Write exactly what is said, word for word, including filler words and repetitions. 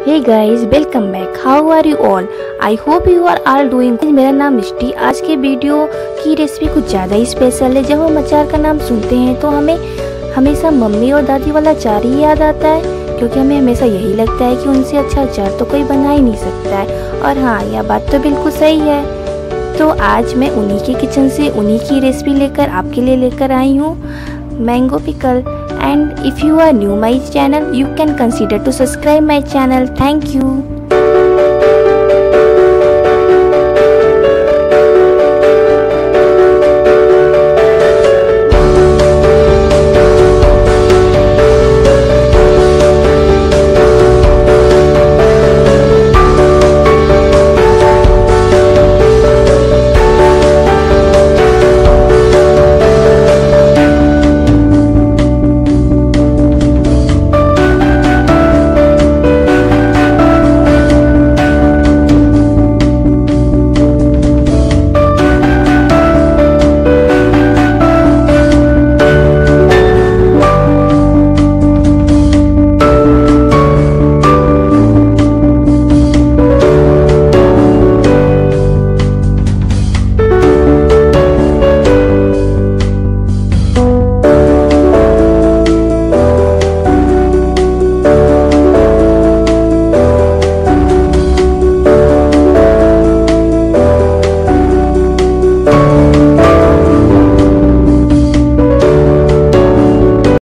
Hey guys, welcome back. How are you all? I hope you are all doing. मेरा नाम मिष्टी। आज के video की रेसिपी कुछ ज़्यादा ही स्पेशल है। जब हम अचार का नाम सुनते हैं तो हमें हमेशा मम्मी और दादी वाला अचार ही याद आता है, क्योंकि हमें हमेशा यही लगता है कि उनसे अच्छा अचार तो कोई बना ही नहीं सकता है। और हाँ, यह बात तो बिल्कुल सही है। तो आज मैं उन्हीं के किचन से उन्हीं की रेसिपी लेकर आपके लिए लेकर आई हूँ, mango pickle. And if you are new my channel, you can consider to subscribe my channel. Thank you.